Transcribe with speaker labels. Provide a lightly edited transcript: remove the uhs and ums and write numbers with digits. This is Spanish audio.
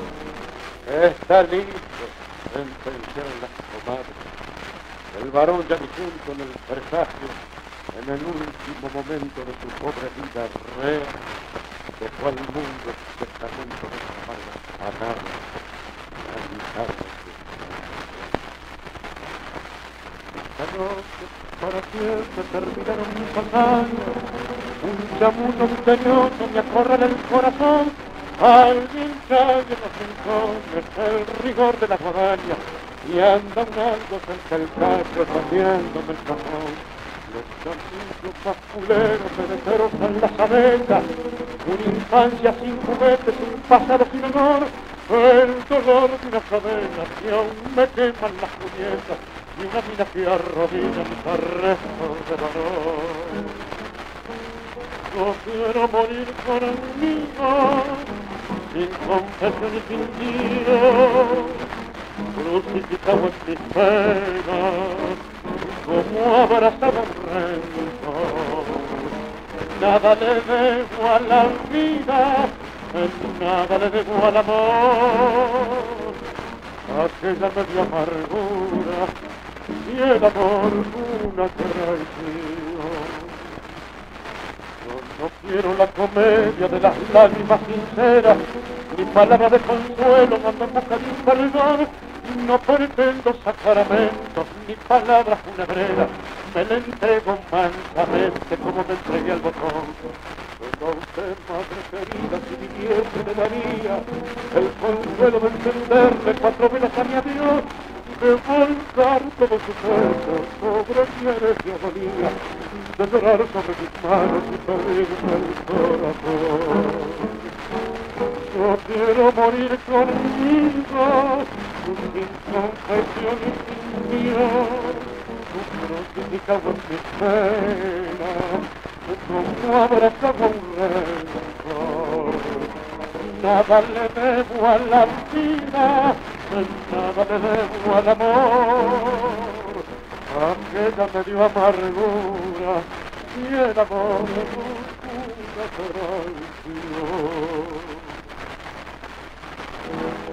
Speaker 1: Está listo, sentenciaron las comadres. El varón ya difunto en el presagio, en el último momento de su pobre vida rea, dejó al mundo su testamento de amarga a nada, a guitarra. Esta noche para siempre terminaron mis hazañas, un chamuyo misterioso me acorrala el corazón, alguien calle los rincones, el rigor de la guadaña, y anda un algo cerca del cacho saciándome el cajón. Los campillos masculeros cereceros en las abejas, una infancia sin juguetes, un pasado sin honor, el dolor de unas cadenas que aún me queman las muñecas, y una mina que arrodilla mis arrestos de varón. No quiero morir conmigo, sin confesión y sin Dios, crucificado en mis penas, como abrazado un rencor. Nada le debo a la vida, nada le debo al amor, aquella media amargura y el amor una traición. No quiero la comedia de las lágrimas sinceras, ni palabras de consuelo, ando en busca de un perdón. No pretendo sacramentos, ni palabras funebreras, me le entrego mansamente como me entregué al botón. Pero a usted, madre querida, si viviese le daría el consuelo de encenderle 4 velas a mi adiós, de volcar todo su peso sobre mi herencia agonía, de llorar sobre mis manos y pedirme el corazón. Yo quiero morir conmigo, sin confesión y sin Dios, crucificado en mis penas, como abrazado un rencor. Nada le debo a la vida, nada le debo al amor, aquella me dio amargura y el amor una traición.